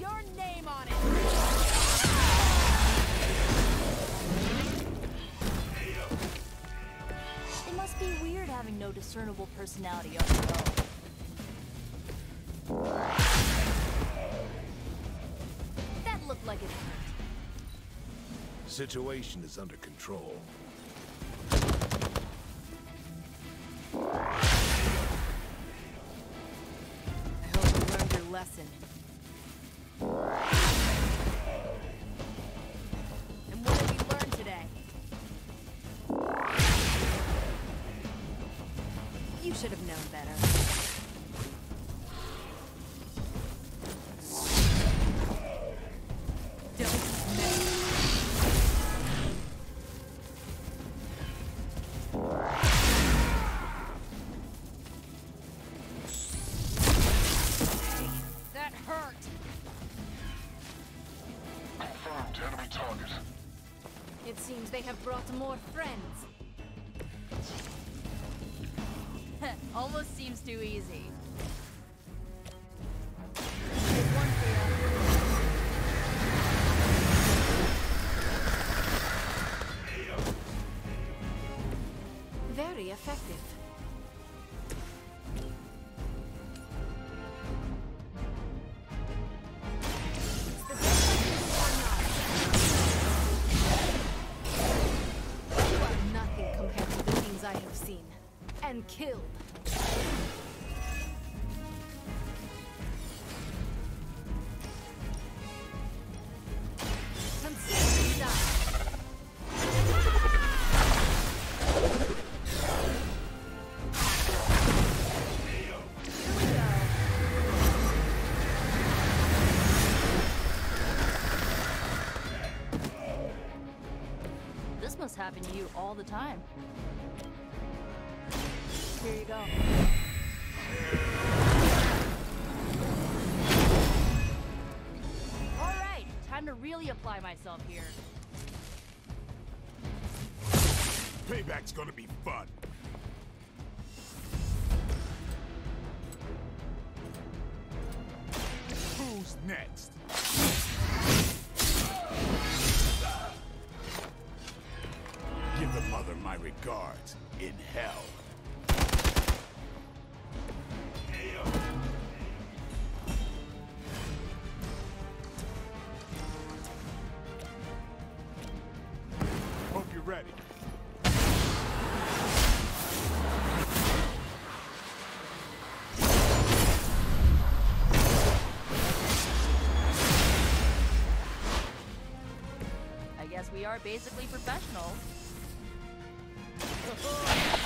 your name on it! It must be weird having no discernible personality of your own. That looked like it hurt. Situation is under control. I hope you learned your lesson. And what did we learn today? You should have known better. Don't mess. That hurt. Confirmed enemy target. It seems they have brought more friends. Almost seems too easy. There's one for you. Very effective. It's the best or not. You are nothing compared to the things I have seen and killed. Consider me done. Here we go. This must happen to you all the time. Here you go. All right, time to really apply myself here. Payback's gonna be fun. Who's next? Give the mother my regards in hell. Hope you're ready. I guess we are basically professionals.